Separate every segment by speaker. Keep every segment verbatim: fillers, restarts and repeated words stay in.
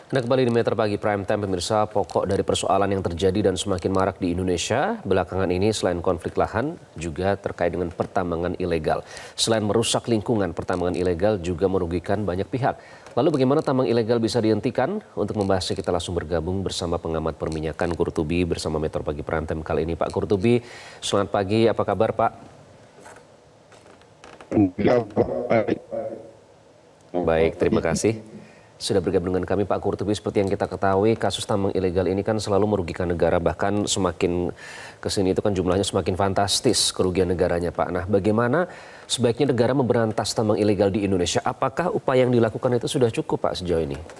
Speaker 1: Anda kembali di Meter Pagi Prime Time, pemirsa. Pokok dari persoalan yang terjadi dan semakin marak di Indonesia belakangan ini selain konflik lahan juga terkait dengan pertambangan ilegal. Selain merusak lingkungan, pertambangan ilegal juga merugikan banyak pihak. Lalu bagaimana tambang ilegal bisa dihentikan? Untuk membahasnya kita langsung bergabung bersama pengamat perminyakan Kurtubi bersama Meter Pagi Prime Time kali ini. Pak Kurtubi, selamat pagi. Apa kabar, Pak? Baik, terima kasih. Sudah bergabung dengan kami Pak Kurtubi. Seperti yang kita ketahui, kasus tambang ilegal ini kan selalu merugikan negara, bahkan semakin kesini itu kan jumlahnya semakin fantastis kerugian negaranya Pak. Nah, bagaimana sebaiknya negara memberantas tambang ilegal di Indonesia? Apakah upaya yang dilakukan itu sudah cukup Pak sejauh ini?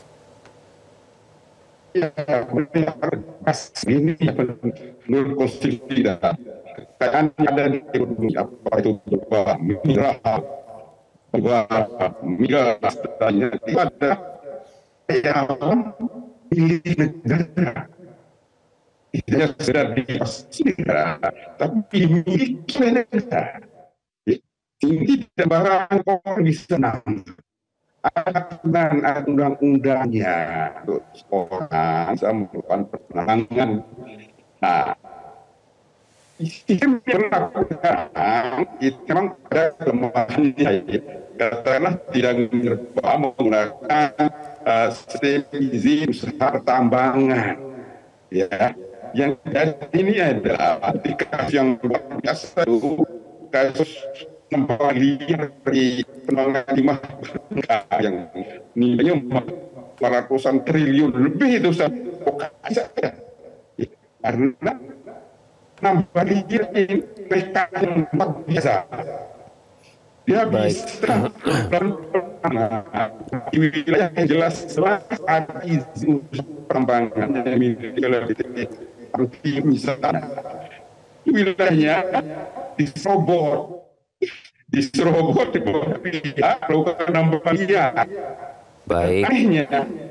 Speaker 2: Ya, ini menurut konstitusi kita kan ada di ekonomi apa itu berupa mineral, berupa migas, dan itu ada yang milik negara, tidak sudah dipasti negara, tapi milik negara. Ini tidak barang orang bisa nambah. Ada undang-undangnya untuk orang sama melakukan penanganan. Nah, sistem yang dilakukan itu memang ada kelemahannya. Katakanlah tidak menyerba menggunakan uh, sistem izin usaha pertambangan. Ya, yang jadi ini adalah di kasus yang luar biasa itu kasus nambah liar dari penambangan timah yang nilainya ratusan triliun lebih itu saja. Karena nambah liar ini mereka yang luar biasa. Dia bisa dan di wilayah yang jelas jelas ada izin pertambangan yang dimiliki oleh seperti misalnya wilayahnya diserobot. diserobot di bawah pihak melakukan nambah liar.
Speaker 1: Baik.
Speaker 2: Akhirnya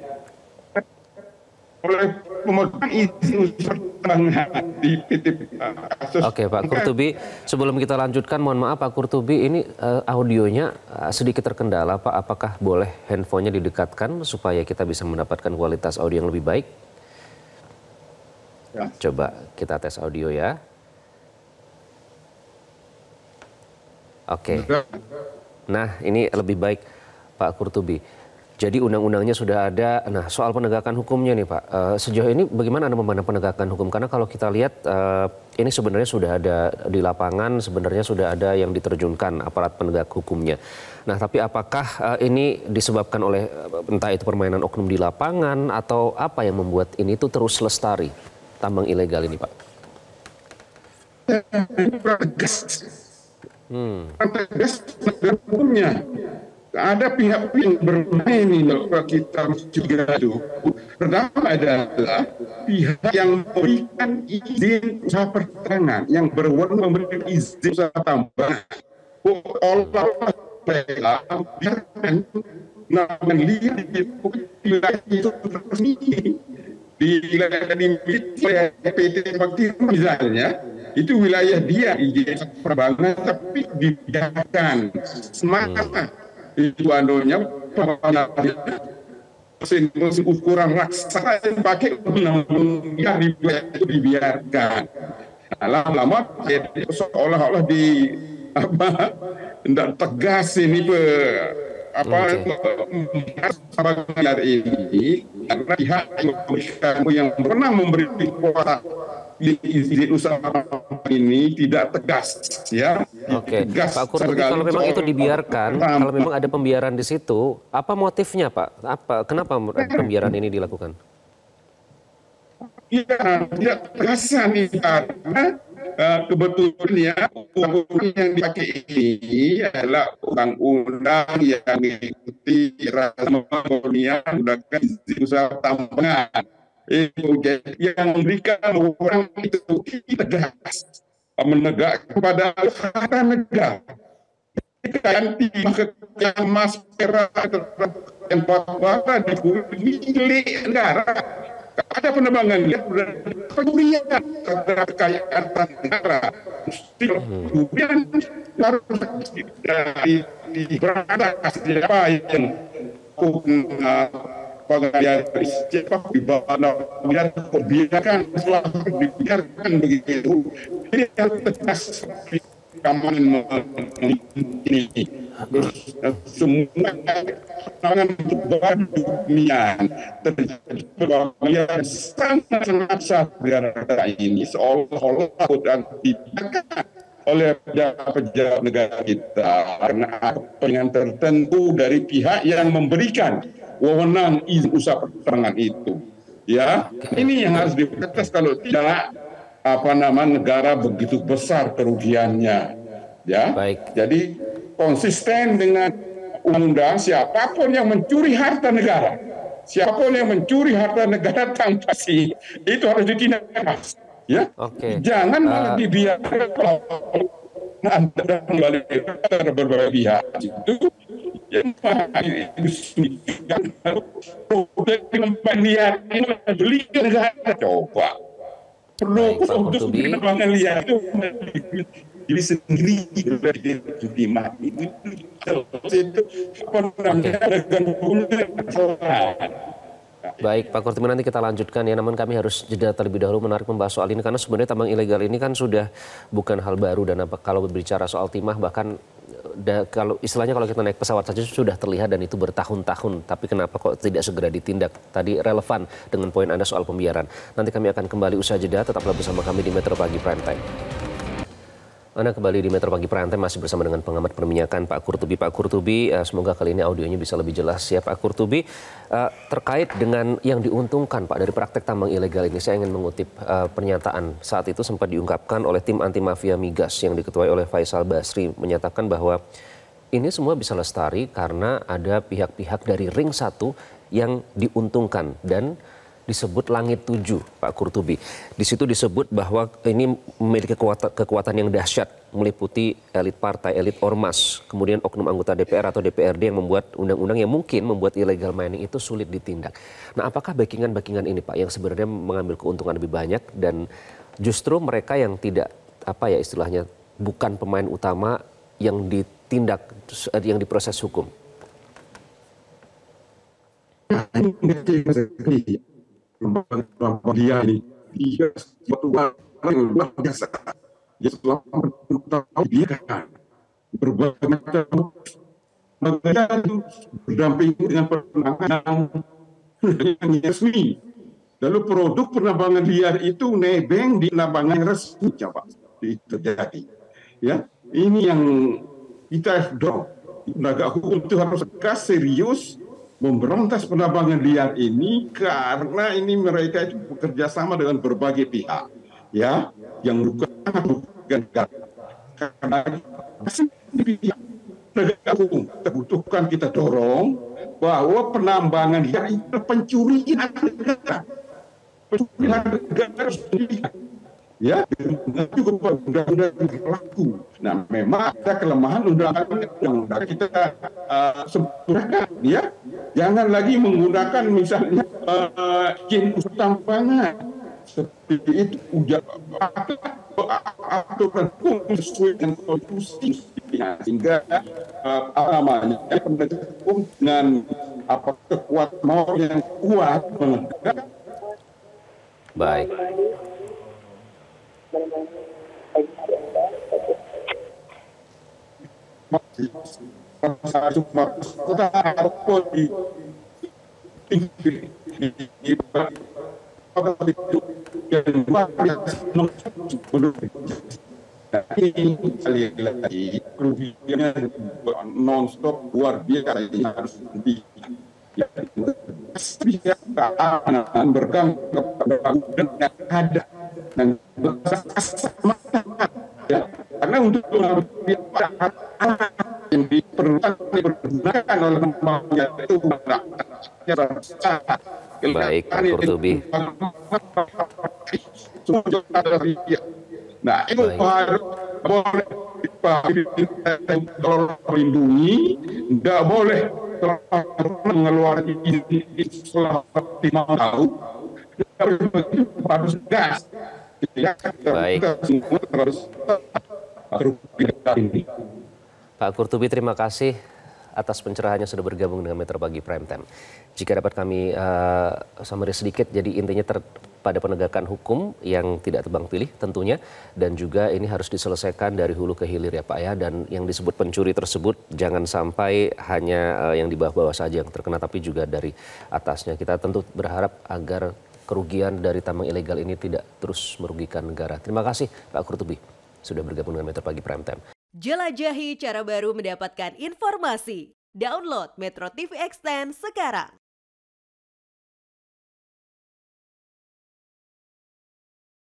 Speaker 2: oleh pemegang izin pertambangan di P T kasus.
Speaker 1: Oke Pak Kurtubi, sebelum kita lanjutkan, mohon maaf Pak Kurtubi, ini uh, audionya uh, sedikit terkendala Pak. Apakah boleh handphonenya didekatkan supaya kita bisa mendapatkan kualitas audio yang lebih baik? Ya. Coba kita tes audio ya. Oke, nah ini lebih baik Pak Kurtubi. Jadi undang-undangnya sudah ada. Nah, soal penegakan hukumnya nih Pak, uh, sejauh ini bagaimana Anda memandang penegakan hukum? Karena kalau kita lihat uh, ini sebenarnya sudah ada di lapangan, sebenarnya sudah ada yang diterjunkan aparat penegak hukumnya. Nah, tapi apakah uh, ini disebabkan oleh entah itu permainan oknum di lapangan atau apa yang membuat ini tuh terus lestari tambang ilegal ini Pak?
Speaker 2: Hmm. Tegas hukumnya. Ada pihak yang bermain ini kalau kita juga itu. Pertama adalah pihak yang memberikan izin usaha pertambangan, yang berwenang memberikan izin usaha tambangan. Olah-olah biarkan nama liar di wilayah itu resmi di wilayah dimiliki oleh P T Bakti misalnya. Itu wilayah dia izin pertambangan tapi dibiarkan semata hmm. itu anunya mesin mesin ukuran raksasa yang pakai undang-undang di wilayah itu dibiarkan. Nah, lama-lama seolah-olah di apa tidak tegas ini pe, apa okay. ini karena pihak yang pernah memberi kuasa izin usaha ini tidak tegas, ya.
Speaker 1: Oke, tegas Pak Kurtubi, kalau memang itu dibiarkan, kalau memang ada pembiaran di situ, apa motifnya Pak? Apa, kenapa pembiaran ini dilakukan?
Speaker 2: Iya, tidak tegasan ini karena uh, kebetulan ya undang-undang yang dipakai ini adalah undang-undang yang mengikuti rasa menggunakan izin usaha tambangan. Itu yang memberikan orang itu tegas menegak kepada harta negara. Ganti yang mas perak yang bawah di milik negara. Ada penerbangan lihat pencurian terhadap kekayaan negara. Kemudian harus di berada siapa yang pengalian siapa di bawah biar biarkan selalu dibiarkan begitu. Ini yang tegas keamanan ini. Terus semua tangan untuk dunia terjadi pengalian sangat-sangat besar ini seolah-olah dan dibiarkan oleh pejabat negara kita karena kepentingan tertentu dari pihak yang memberikan wewenang izin usaha penerbangan itu. Ya, ini yang harus diprotes, kalau tidak apa nama negara begitu besar kerugiannya. Ya,
Speaker 1: Baik.
Speaker 2: jadi konsisten dengan undang-undang, siapapun yang mencuri harta negara, siapapun yang mencuri harta negara tanpa sih itu harus ditindak keras. Ya,
Speaker 1: Oke.
Speaker 2: jangan malah
Speaker 1: Uh,
Speaker 2: dibiarkan antara kembali berbagai pihak itu. Ya, lihat ini beli negara coba. Perlu
Speaker 1: Baik, Pak
Speaker 2: untuk
Speaker 1: Qurtubi.
Speaker 2: penerbangan lihat itu diri sendiri di mati itu itu apa namanya dengan
Speaker 1: Baik, Pak Qurtubi, nanti kita lanjutkan ya. Namun kami harus jeda terlebih dahulu menarik membahas soal ini karena sebenarnya tambang ilegal ini kan sudah bukan hal baru, dan apa, kalau berbicara soal timah bahkan da, kalau istilahnya kalau kita naik pesawat saja sudah terlihat dan itu bertahun-tahun. Tapi kenapa kok tidak segera ditindak? Tadi relevan dengan poin Anda soal pembiaran. Nanti kami akan kembali usai jeda. Tetaplah bersama kami di Metro Pagi Prime Time. Anda kembali di Metro Pagi Prime Time, masih bersama dengan pengamat perminyakan Pak Qurtubi. Pak Qurtubi, uh, semoga kali ini audionya bisa lebih jelas ya Pak Qurtubi. Uh, terkait dengan yang diuntungkan Pak dari praktek tambang ilegal ini, saya ingin mengutip uh, pernyataan saat itu sempat diungkapkan oleh tim anti mafia migas yang diketuai oleh Faisal Basri, menyatakan bahwa ini semua bisa lestari karena ada pihak-pihak dari ring satu yang diuntungkan dan disebut langit tujuh, Pak Qurtubi. Di situ disebut bahwa ini memiliki kekuatan, kekuatan yang dahsyat, meliputi elit partai, elit ormas, kemudian oknum anggota D P R atau D P R D yang membuat undang-undang yang mungkin membuat illegal mining itu sulit ditindak. Nah, apakah backingan-backingan ini, Pak, yang sebenarnya mengambil keuntungan lebih banyak dan justru mereka yang tidak, apa ya istilahnya, bukan pemain utama yang ditindak, yang diproses hukum?
Speaker 2: Dia ini dia suatu hal yang luar biasa. Dia selama bertahun dia kan berbagai macam bagian berdamping dengan penanganan yang resmi. Lalu produk penambangan liar itu nebeng di penambangan resmi, coba itu terjadi. Ya, ini yang kita dorong. Penegak hukum itu harus tegas, serius memberantas penambangan liar ini karena ini mereka itu bekerja sama dengan berbagai pihak, ya, yang bukan bukan karena pihak penegak hukum terbutuhkan kita dorong bahwa penambangan liar itu pencurian negara, pencurian negara sendiri. Ya, juga undang-undang berlaku. Nah, memang ada kelemahan undang-undang kita uh, sempurnakan, ya. Jangan lagi menggunakan misalnya uh, izin usaha tambangan seperti itu, ujar aturan hukum sesuai dengan konstitusi, sehingga uh, apa namanya penegak hukum dengan apa kekuatan moral yang kuat menegak.
Speaker 1: Baik.
Speaker 2: Lagi kerugiannya non-stop luar biasa, ini harus di keamanan bergang kepada yang ada dan ya, karena untuk yang diperlukan dipergunakan oleh lembaga itu
Speaker 1: baik, Pak Qurtubi.
Speaker 2: Nah, itu harus boleh kalau melindungi, nggak boleh mengeluarkan izin setelah lima tahun, harus gas.
Speaker 1: Baik.
Speaker 2: Ini.
Speaker 1: Pak Qurtubi, terima kasih atas pencerahannya sudah bergabung dengan Metro Pagi Prime Time. Jika dapat kami uh, summary sedikit, jadi intinya ter pada penegakan hukum yang tidak tebang pilih tentunya, dan juga ini harus diselesaikan dari hulu ke hilir ya Pak ya, dan yang disebut pencuri tersebut jangan sampai hanya uh, yang di bawah-bawah saja yang terkena, tapi juga dari atasnya. Kita tentu berharap agar kerugian dari tambang ilegal ini tidak terus merugikan negara. Terima kasih Pak Kurtubi sudah bergabung dengan Metro Pagi Prime Time.
Speaker 3: Jelajahi cara baru mendapatkan informasi. Download Metro T V Extend sekarang.